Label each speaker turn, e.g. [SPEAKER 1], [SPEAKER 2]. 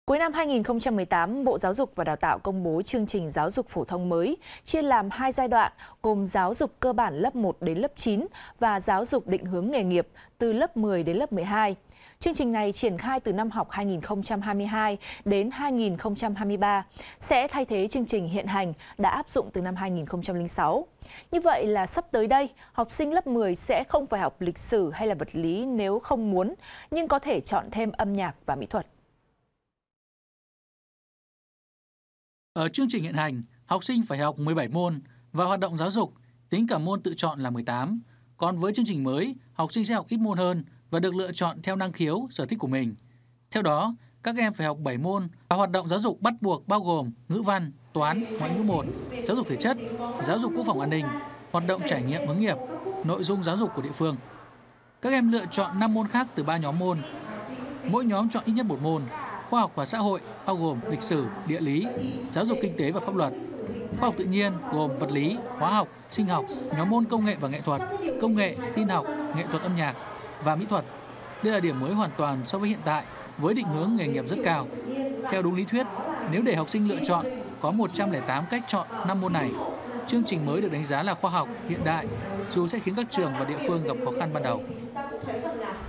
[SPEAKER 1] Cuối năm 2018, Bộ Giáo dục và Đào tạo công bố chương trình giáo dục phổ thông mới, chia làm 2 giai đoạn, gồm giáo dục cơ bản lớp 1 đến lớp 9 và giáo dục định hướng nghề nghiệp từ lớp 10 đến lớp 12. Chương trình này triển khai từ năm học 2022 đến 2023, sẽ thay thế chương trình hiện hành đã áp dụng từ năm 2006. Như vậy là sắp tới đây, học sinh lớp 10 sẽ không phải học lịch sử hay là vật lý nếu không muốn, nhưng có thể chọn thêm âm nhạc và mỹ thuật.
[SPEAKER 2] Ở chương trình hiện hành, học sinh phải học 17 môn và hoạt động giáo dục, tính cả môn tự chọn là 18. Còn với chương trình mới, học sinh sẽ học ít môn hơn và được lựa chọn theo năng khiếu, sở thích của mình. Theo đó, các em phải học 7 môn và hoạt động giáo dục bắt buộc bao gồm ngữ văn, toán, ngoại ngữ 1, giáo dục thể chất, giáo dục quốc phòng an ninh, hoạt động trải nghiệm hướng nghiệp, nội dung giáo dục của địa phương. Các em lựa chọn 5 môn khác từ 3 nhóm môn. Mỗi nhóm chọn ít nhất 1 môn. Khoa học và xã hội bao gồm lịch sử, địa lý, giáo dục kinh tế và pháp luật. Khoa học tự nhiên gồm vật lý, hóa học, sinh học, nhóm môn công nghệ và nghệ thuật, công nghệ, tin học, nghệ thuật âm nhạc và mỹ thuật. Đây là điểm mới hoàn toàn so với hiện tại, với định hướng nghề nghiệp rất cao. Theo đúng lý thuyết, nếu để học sinh lựa chọn, có 108 cách chọn 5 môn này. Chương trình mới được đánh giá là khoa học, hiện đại, dù sẽ khiến các trường và địa phương gặp khó khăn ban đầu.